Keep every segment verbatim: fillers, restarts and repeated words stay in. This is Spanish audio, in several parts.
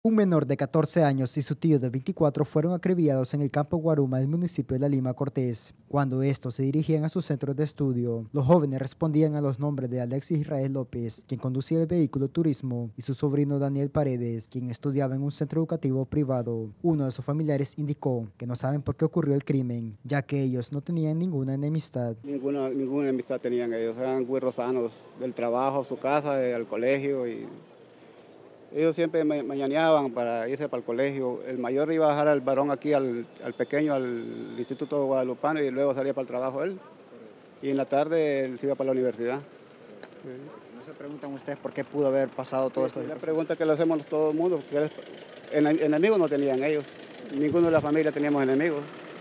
Un menor de catorce años y su tío de veinticuatro fueron acribillados en el campo Guaruma del municipio de La Lima Cortés. Cuando estos se dirigían a sus centros de estudio, los jóvenes respondían a los nombres de Alexis Israel López, quien conducía el vehículo turismo, y su sobrino Daniel Paredes, quien estudiaba en un centro educativo privado. Uno de sus familiares indicó que no saben por qué ocurrió el crimen, ya que ellos no tenían ninguna enemistad. Ninguna, ninguna amistad tenían ellos, eran güiros sanos, del trabajo a su casa, eh, al colegio, y ellos siempre ma- mañaneaban para irse para el colegio. El mayor iba a dejar al varón aquí, al, al pequeño, al Instituto Guadalupano, y luego salía para el trabajo él, y en la tarde él se iba para la universidad. ¿No se preguntan ustedes por qué pudo haber pasado todo esto? Es la pregunta que le hacemos todo el mundo, porque en- enemigos no tenían ellos, ninguno de la familia teníamos enemigos.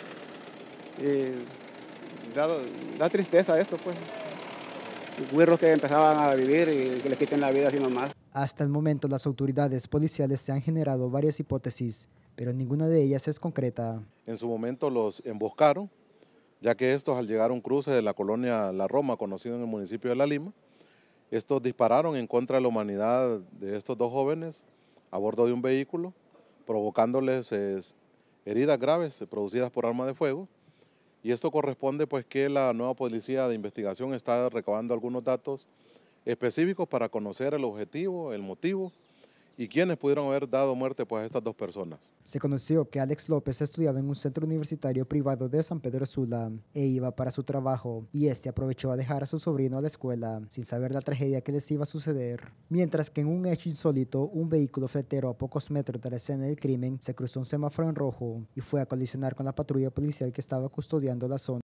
Y da, da tristeza esto, pues. Güiros que empezaban a vivir y que les quiten la vida así nomás. Hasta el momento, las autoridades policiales se han generado varias hipótesis, pero ninguna de ellas es concreta. En su momento los emboscaron, ya que estos, al llegar a un cruce de la colonia La Roma, conocido en el municipio de La Lima, estos dispararon en contra de la humanidad de estos dos jóvenes a bordo de un vehículo, provocándoles eh, heridas graves eh, producidas por arma de fuego. Y esto corresponde pues que la nueva policía de investigación está recabando algunos datos específicos para conocer el objetivo, el motivo y quiénes pudieron haber dado muerte pues a estas dos personas. Se conoció que Alex López estudiaba en un centro universitario privado de San Pedro Sula e iba para su trabajo, y este aprovechó a dejar a su sobrino a la escuela sin saber la tragedia que les iba a suceder. Mientras que en un hecho insólito, un vehículo fletero a pocos metros de la escena del crimen se cruzó un semáforo en rojo y fue a colisionar con la patrulla policial que estaba custodiando la zona.